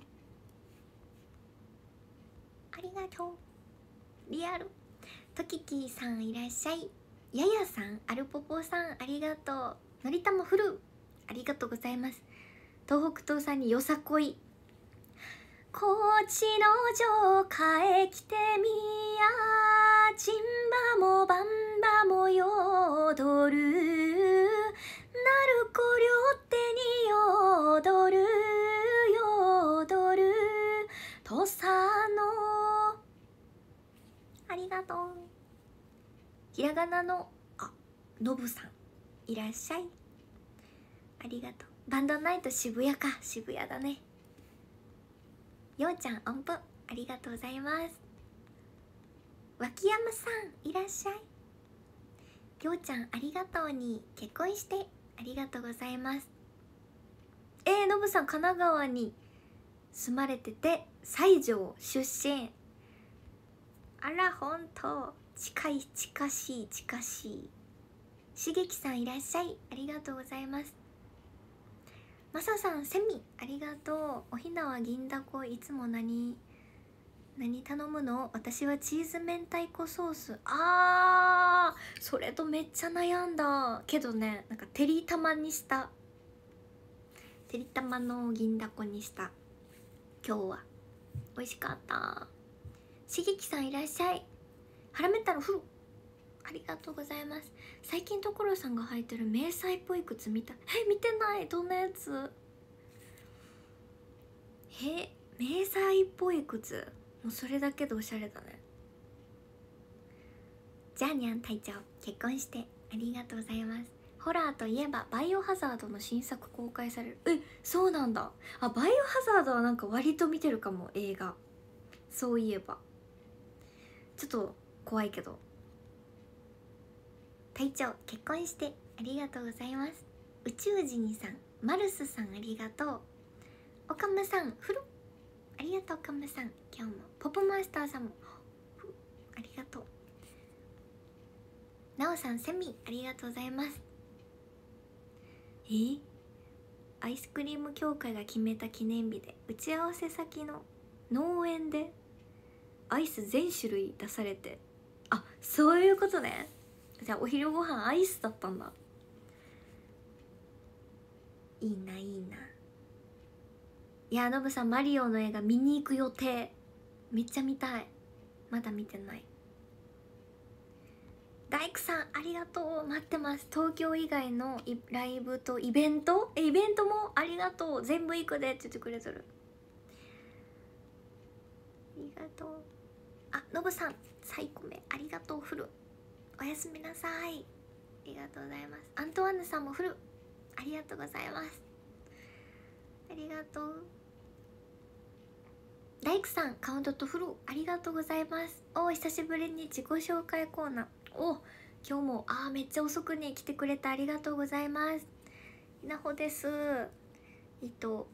りがとう。リアルトキキーさんいらっしゃい。ややさん、アルポポさんありがとう。のりたまフルありがとうございます。東北東さんによさこい。こっちの城下へ来てみや、チンバもバンバも踊る、鳴子両手に踊る踊る土佐の。ありがとう。ひらがなのあのぶさんいらっしゃい。ありがとう。バンドナイト渋谷か、渋谷だね。ようちゃん音符ありがとうございます。脇山さんいらっしゃい。ようちゃんありがとうに結婚してありがとうございます。えー、のぶさん神奈川に住まれてて西条出身。あらほんと近い近しい近しい。しげきさんいらっしゃい。ありがとうございます。まささんセミありがとう。おひなは銀だこいつも何何頼むの？私はチーズ明太子ソース。あーそれとめっちゃ悩んだけどね、なんかてりたまにした。てりたまの銀だこにした。今日は美味しかった。しげきさんいらっしゃい。はらめたのふありがとうございます。最近所さんが履いてる迷彩っぽい靴見た。え見てない。どんなやつ？え迷彩っぽい靴、もうそれだけでおしゃれだね。じゃあにゃん隊長結婚してありがとうございます。ホラーといえばバイオハザードの新作公開される。えそうなんだ。あバイオハザードはなんか割と見てるかも。映画そういえばちょっと怖いけど。隊長結婚してありがとうございます。宇宙人さんマルスさんありがとう。おかむさんフルありがとう。おかむさん今日も。ポップマスターさんもフルありがとう。なおさんセミありがとうございます。えアイスクリーム協会が決めた記念日で打ち合わせ先の農園でアイス全種類出されて、あそういうことね。じゃあお昼ご飯アイスだったんだ。いいないいな。いやノブさんマリオの映画見に行く予定。めっちゃ見たい。まだ見てない。大工さんありがとう。待ってます。東京以外のライブとイベントえイベントもありがとう。全部行くでって言ってくれてる。ありがとう。あノブさんサイコメありがとう。フルおやすみなさい。ありがとうございます。アントワーヌさんもフルありがとうございます。ありがとう。大工さんカウントとフルありがとうございます。お久しぶりに自己紹介コーナー。お今日もあーめっちゃ遅くに来てくれてありがとうございます。ひなほです。えっと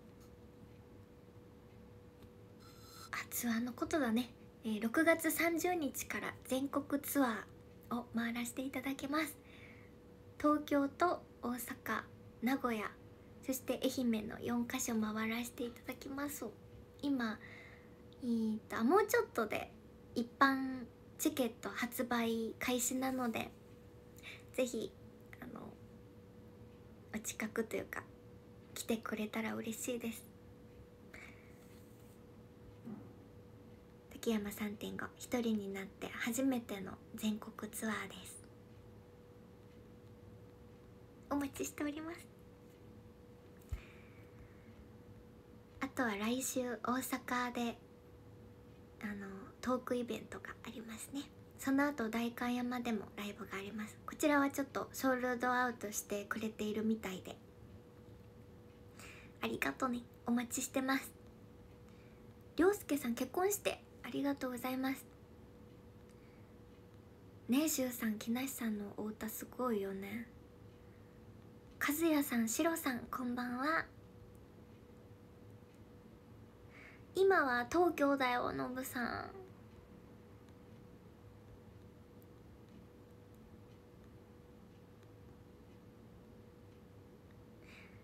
あツアーのことだね、えー、ろくがつさんじゅうにちから全国ツアーを回らせていただきます。東京と大阪名古屋そして愛媛のよんかしょ回らせていただきます。今えーともうちょっとで一般チケット発売開始なので、ぜひあのお近くというか来てくれたら嬉しいです。滝山 さんてんご 一人になって初めての全国ツアーです。お待ちしております。あとは来週大阪であのトークイベントがありますね。その後代官山でもライブがあります。こちらはちょっとソールドアウトしてくれているみたいで、ありがとうね。お待ちしてます。りょうすけさん結婚してありがとうございます。ねえしゅうさん木梨さんのお歌すごいよね。かずやさんしろさんこんばんは。今は東京だよのぶさん。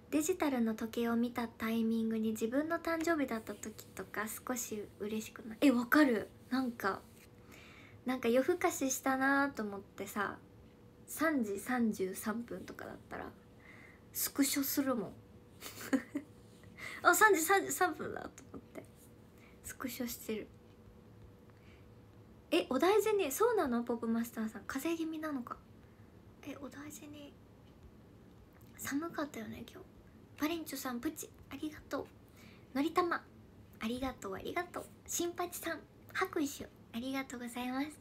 デジタルの時計を見たタイミングに自分の誕生日だった時とか少し嬉しくない？え、わかる。なんかなんか夜更かししたなーと思ってさ、さんじさんじゅうさんぷんとかだったらスクショするもんあ、さんじさんじゅうさんぷんだと思ってスクショしてる。え、お大事に。そうなの？ポップマスターさん風邪気味なのか。え、お大事に。寒かったよね今日。バレンチョさんプチありがとう。のりたまありがとうありがとう。しんぱちさん拍手ありがとうございます。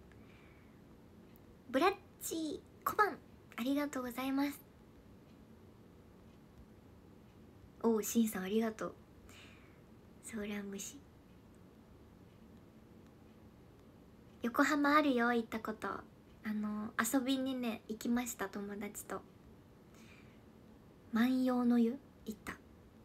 ブラッチ小判ありがとうございます。おお、しんさんありがとう。ソーラン虫。横浜あるよ、行ったこと。あの遊びにね行きました、友達と。万葉の湯行った。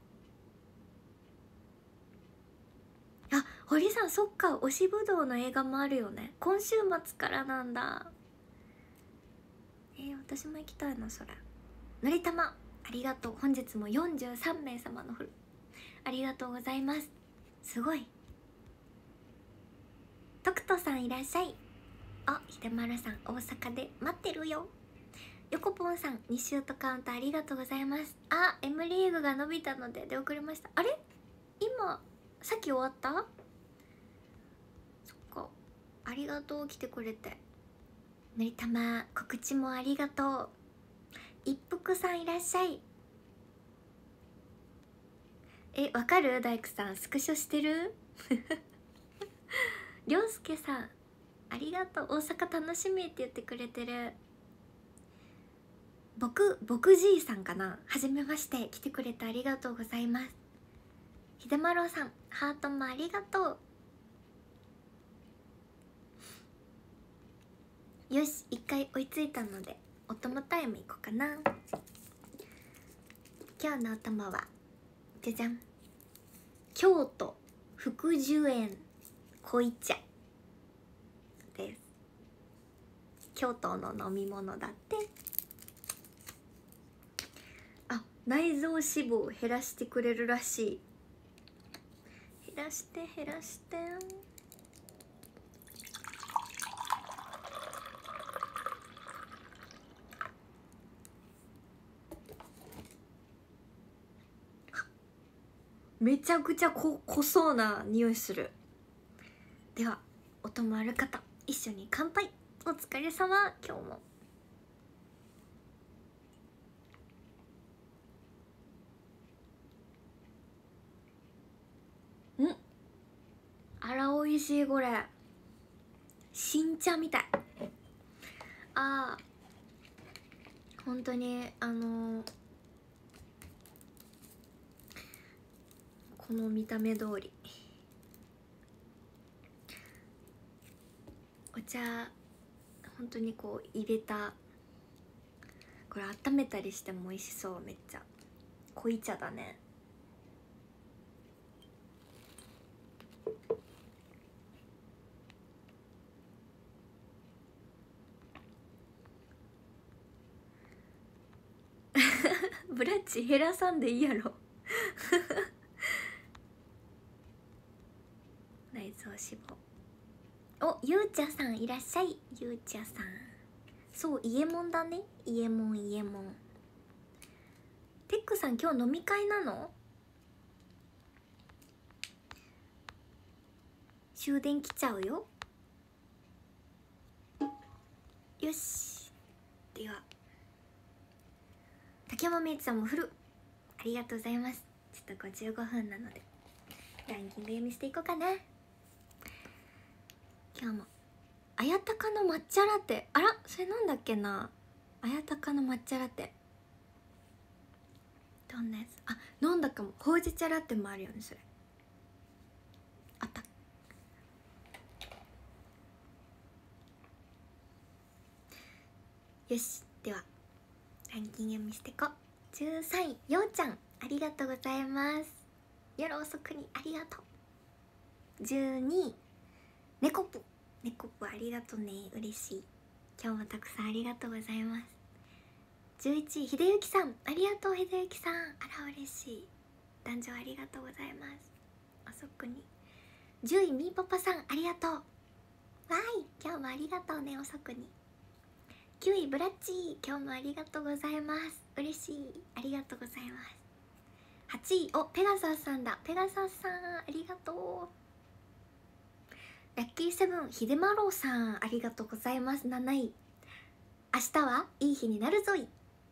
あ、堀さんそっか、推しぶどうの映画もあるよね。今週末からなんだ。えー、私も行きたいなそれ。のりたまありがとう。本日もよんじゅうさんめいさまのフルありがとうございます。すごい。とくとさんいらっしゃい。あ、ひでまるさん大阪で待ってるよ。よこぽんさんにシュートカウントありがとうございます。あ、 M リーグが伸びたので出遅れました。あれ、今さっき終わった？そっか、ありがとう来てくれて。のりたま告知もありがとう。一服さんいらっしゃい。え、わかる？大工さんスクショしてるりょうすけさんありがとう。大阪楽しみって言ってくれてる。僕僕じいさんかな。はじめまして、来てくれてありがとうございます。ひでまろさんハートもありがとう。よし、一回追いついたのでお供タイムいこうかな。今日のお供はじゃじゃん、京都福寿園濃茶です。京都の飲み物だって。あ、内臓脂肪を減らしてくれるらしい。減らして減らして。めちゃくちゃこ濃そうな匂いする。ではお供ある方一緒に乾杯。お疲れ様。今日もん、あらおいしい。これ新茶みたい。あー、本当にあのー、この見た目通りお茶本当にこう入れた、これ温めたりしても美味しそう。めっちゃ濃い茶だね。ブラッチ減らさんでいいやろ内臓脂肪。お、ゆうちゃさんいらっしゃい。ゆうちゃさん、そう、伊右衛門だね。伊右衛門伊右衛門。テックさん今日飲み会なの？終電来ちゃうよ。よし、では竹山めいちさんも振るありがとうございます。ちょっとごじゅうごふんなのでランキング読みしていこうかな。今日もあやたかの抹茶ラテ。あら、それなんだっけな。あやたかの抹茶ラテどんなやつ？あ、飲んだかも。ほうじ茶ラテもあるよね。それあった。よし、ではランキング読みしていこう。じゅうさんいようちゃんありがとうございます。夜遅くにありがとう。じゅうにいねこぷねこぷありがとうね。嬉しい。今日もたくさんありがとうございます。 じゅういちい秀幸さん、ありがとう秀幸さん。あら嬉しい。男女ありがとうございます。遅くに。じゅういみーパパさん、ありがとう。わーい、今日もありがとうね、遅くに。きゅういブラッチ、今日もありがとうございます。嬉しい、ありがとうございます。はちい、お、ペガサスさんだ。ペガサスさん、ありがとう。ラッキーセブン、秀丸さん、ありがとうございます。なない、明日はいい日になるぞい。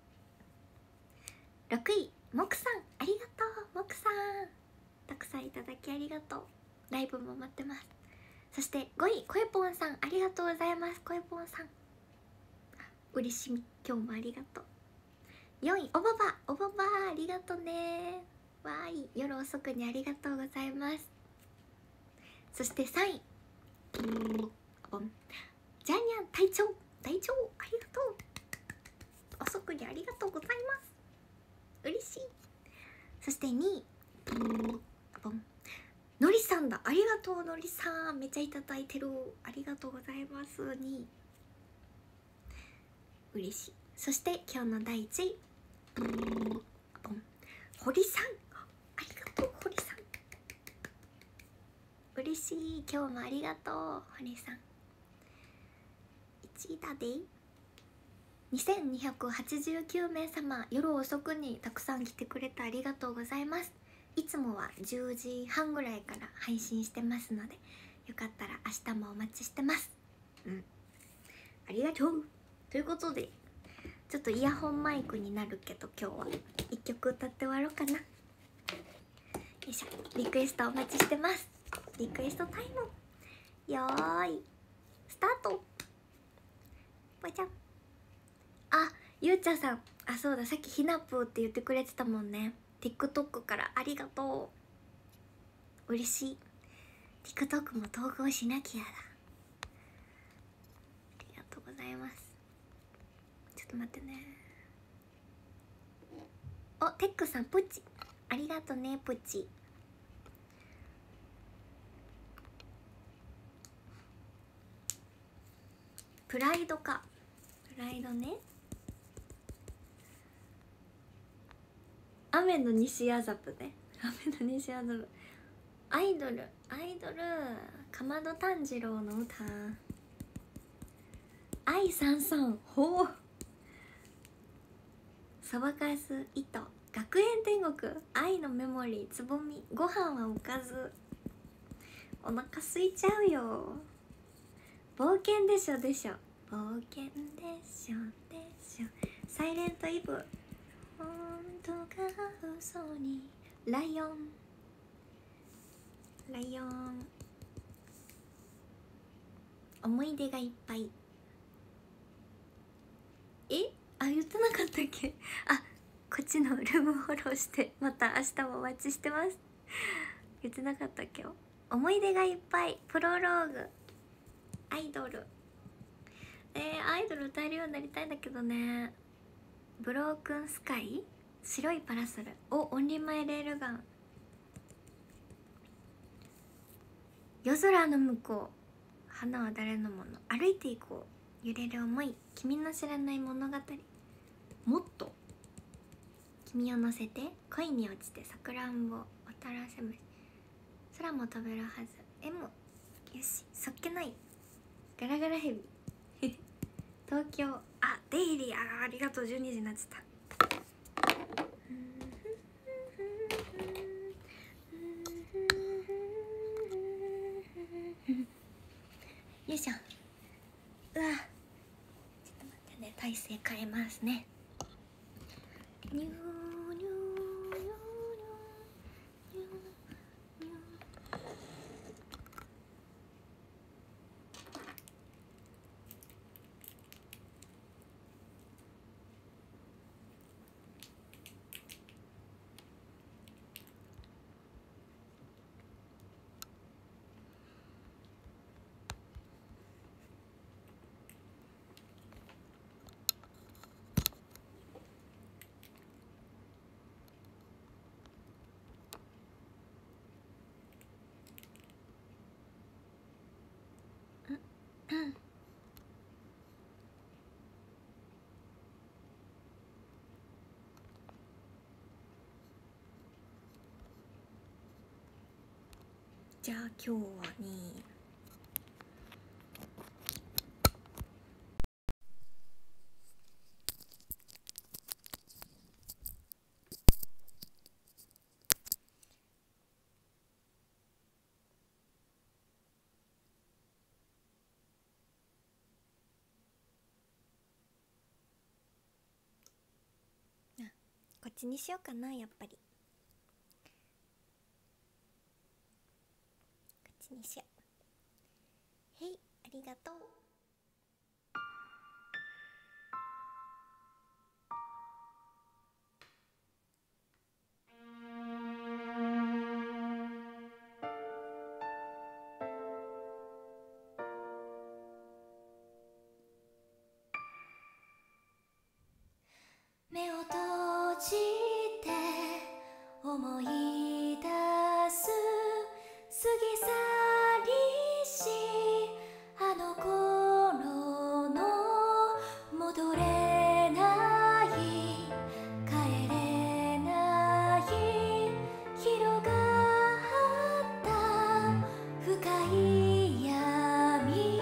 ろくい、もくさん、ありがとう。もくさん、たくさんいただきありがとう。ライブも待ってます。そしてごい、こえぽんさん、ありがとうございます。こえぽんさん、嬉しみ、今日もありがとう。よんい、おばば、おばば、ありがとね。わーい、夜遅くにありがとうございます。そしてさんい、ジャニャン隊長、隊長、ありがとう。遅くにありがとうございます。嬉しい。そしてにい、のりさんだ。ありがとうのりさん、めっちゃいただいてる。ありがとうございます。にい、嬉しい。そして今日のだいいちい、堀さん、ありがとう堀さん、嬉しい。今日もありがとう堀さん。いちいだで。にせんにひゃくはちじゅうきゅうめいさま、夜遅くにたくさん来てくれてありがとうございます。いつもはじゅうじはんぐらいから配信してますので、よかったら明日もお待ちしてます。うん、ありがとう。ということで、ちょっとイヤホンマイクになるけど、今日はいっきょく歌って終わろうかな。よいしょ。リクエストお待ちしてます。リクエストタイム、よーいスタート。ぽいちゃん、あ、ゆうちゃさん、あ、そうだ、さっきひなぷーって言ってくれてたもんね。 TikTok からありがとう。嬉しい。 TikTok も投稿しなきゃだ。ありがとうございます。ちょっと待ってね。お、テックさん、プチありがとね。プチプライドか。プライドね。雨の西麻布ね。雨の西麻布。アイドル、アイドル、かまど炭治郎の歌。愛さんさん、ほう。そばかす糸、学園天国、愛のメモリー、つぼみ、ご飯はおかず。お腹すいちゃうよ。冒険でしょでしょ、冒険でしょでしょ。サイレントイブ、本当か嘘に。ライオン、ライオン、思い出がいっぱい。え、あ、言ってなかったっけ。あ、こっちのルームフォローして、また明日もお待ちしてます。言ってなかったっけ。思い出がいっぱい、プロローグ、アイドル。えー、アイドル歌えるようになりたいんだけどね。ブロークンスカイ、白いパラソル、お、オンリーマイレールガン、夜空の向こう、花は誰のもの、歩いていこう、揺れる想い、君の知らない物語、もっと、君を乗せて、恋に落ちて、さくらんぼ、渡らせ虫、空も飛べるはず、 M、 よし、そっけない、ガラガラヘビ東京、あ、デイリー、あ、ありがとう。じゅうにじになっちゃった。よいしょ。うわ、ちょっと待ってね、体勢変えますね。ニューニューニューニューニュー。 じゃあ今日はね、こっちにしようかな。やっぱりこっちにしよう。へい、ありがとう。目を閉じて思い出す過ぎ去りしあの頃の戻れない帰れない広がった深い闇。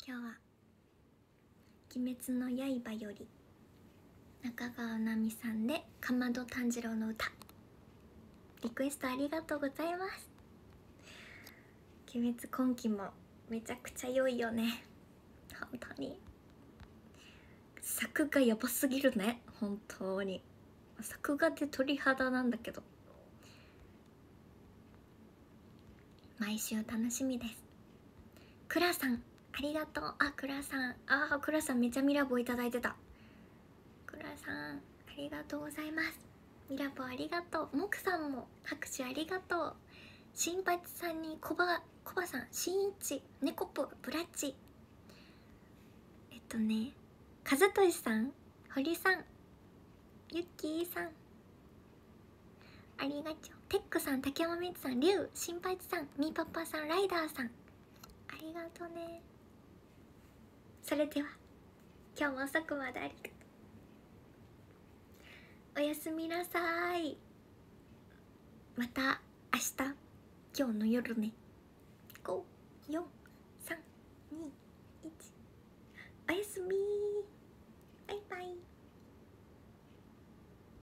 今日は「鬼滅の刃」より中川奈美さんで「かまど炭治郎の歌」リクエストありがとうございます。鬼滅今期もめちゃくちゃ良いよね。本当に作画やばすぎるね。本当に作画で鳥肌なんだけど、毎週楽しみです。くらさんありがとう。あ、くらさん、あーくらさんめちゃミラボいただいてた。くらさんありがとうございます。ミラボありがとう。もくさんも拍手ありがとう。新八さんにこばこばさん、しんいち、ねこぷ、ブラッチ、えっとねかずとしさん、堀さん、ゆっきーさんありがとう。テックさん、竹山みつさん、りゅう、新八さん、みーパパさん、ライダーさんありがとうね。それでは今日も遅くまでありがとう。おやすみなさい。また明日、今日の夜ね。ご、よん、さん、に、いち、おやすみ。バイバイ。